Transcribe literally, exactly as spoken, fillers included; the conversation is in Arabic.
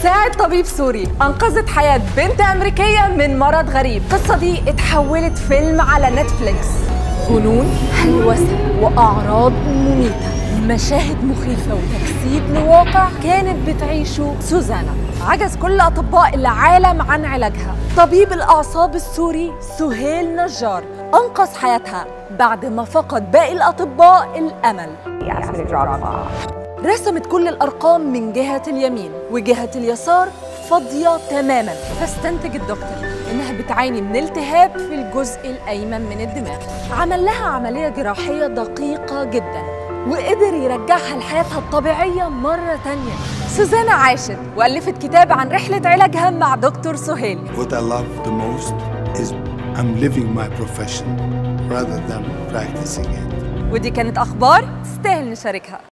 بتساعد طبيب سوري أنقذت حياة بنت أمريكية من مرض غريب. القصة دي اتحولت فيلم على نتفليكس. جنون، هلوسة، وأعراض مميتة، مشاهد مخيفة وتجسيد لواقع كانت بتعيشه سوزانا. عجز كل أطباء العالم عن علاجها. طبيب الأعصاب السوري سهيل نجار أنقذ حياتها بعد ما فقد باقي الأطباء الأمل. رسمت كل الأرقام من جهة اليمين وجهة اليسار فاضية تماماً، فاستنتج الدكتور إنها بتعاني من التهاب في الجزء الأيمن من الدماغ. عمل لها عملية جراحية دقيقة جداً وقدر يرجعها لحياتها الطبيعية مرة تانية. سوزانا عاشت وألفت كتاب عن رحلة علاجها مع دكتور سهيل. What I love the most is I'm living my profession rather than practicing it. ودي كانت أخبار تستاهل نشاركها.